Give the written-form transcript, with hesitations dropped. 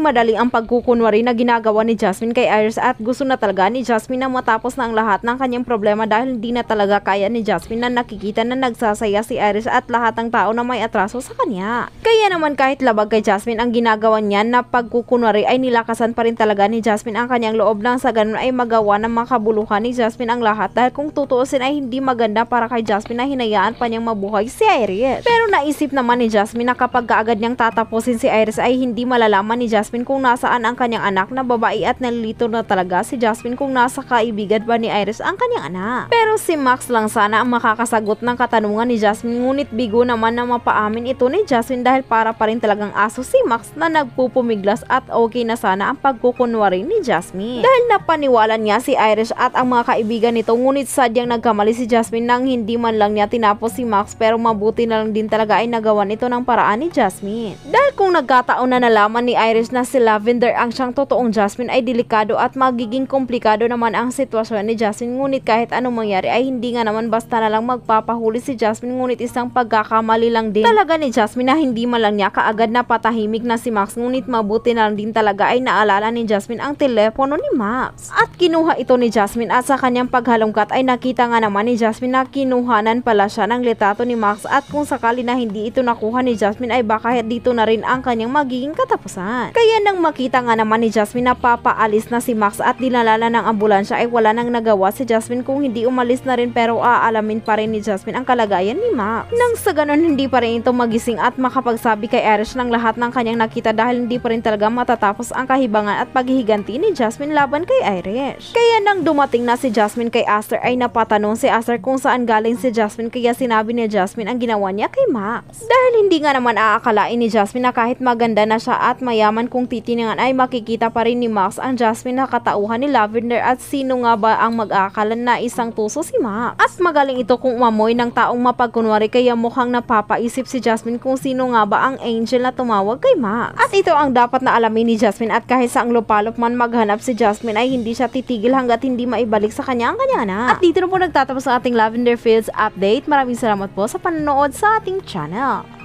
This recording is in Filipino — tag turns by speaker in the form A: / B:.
A: madali ang pagkukunwari na ginagawa ni Jasmine kay Iris at gusto na talaga ni Jasmine na matapos na ang lahat ng kanyang problema dahil hindi na talaga kaya ni Jasmine na nakikita na nagsasaya si Iris at lahat ng tao na may atraso sa kanya. Kaya naman kahit labag kay Jasmine ang ginagawa niya na pagkukunwari ay nilakasan pa rin talaga ni Jasmine ang kanyang loob nang sa ganun ay magawa ng makabuluhan ni Jasmine ang lahat dahil kung tutuusin ay hindi maganda para kay Jasmine na hinayaan pa niyang mabuhay si Iris. Pero naisip naman ni Jasmine na kapag kaagad niyang tatapusin si Iris ay hindi malalaman ni Jasmine kung nasaan ang kanyang anak na babae at nalilito na talaga si Jasmine kung nasa kaibigan ba ni Iris ang kanyang anak. Pero si Max lang sana ang makakasagot ng katanungan ni Jasmine, ngunit bigo naman na mapaamin ito ni Jasmine dahil para pa rin talagang aso si Max na nagpupumiglas at okay na sana ang pagkukunwari ni Jasmine. Dahil napaniwala niya si Iris at ang mga kaibigan nito, ngunit sadyang nagkamali si Jasmine nang hindi man lang niya tinapos si Max, pero mabuti na lang din talaga ay nagawan ito ng paraan ni Jasmine. Dahil kung nagkataon na nalaman ni Iris na si Lavender ang siyang totoong Jasmine ay delikado at magiging komplikado naman ang sitwasyon ni Jasmine, ngunit kahit anong mangyari ay hindi nga naman basta na lang magpapahuli si Jasmine, ngunit isang pagkakamali lang din talaga ni Jasmine na hindi man lang niya kaagad na patahimik na si Max, ngunit mabuti na lang din talaga ay naalala ni Jasmine ang telepono ni Max at kinuha ito ni Jasmine at sa kanyang paghalongkat ay nakita nga naman ni Jasmine na kinuhanan pala siya ng litrato ni Max at kung sakali na hindi ito nakuha ni Jasmine ay baka dito na rin ang kanyang magiging katapusan. Kaya nang makita nga naman ni Jasmine na papaalis na si Max at dinalala ng ambulansya ay wala nang nagawa si Jasmine kung hindi umalis na rin, pero aalamin pa rin ni Jasmine ang kalagayan ni Max. Nang sa ganun hindi pa rin ito magising at makapagsabi kay Iris ng lahat ng kanyang nakita dahil hindi pa rin talaga matatapos ang kahibangan at paghihiganti ni Jasmine laban kay Iris. Kaya nang dumating na si Jasmine kay Aster ay napatanong si Aster kung saan galing si Jasmine, kaya sinabi ni Jasmine ang ginawa niya kay Max. Dahil hindi nga naman aakalain ni Jasmine na kahit maganda na siya at mayaman kung titinangan ay makikita pa rin ni Max ang Jasmine na katauhan ni Lavender at sino nga ba ang mag-aakala na isang tuso si Max. At magaling ito kung umamoy ng taong mapagkunwari, kaya mukhang napapaisip si Jasmine kung sino nga ba ang angel na tumawag kay Max. At ito ang dapat na alamin ni Jasmine at kahit saang lupalop man maghanap si Jasmine ay hindi siya titigil hanggat hindi maibalik sa kanya ang kanyang anak. At dito na po nagtatapos ang ating Lavender Fields update. Maraming salamat po sa panonood sa ating channel.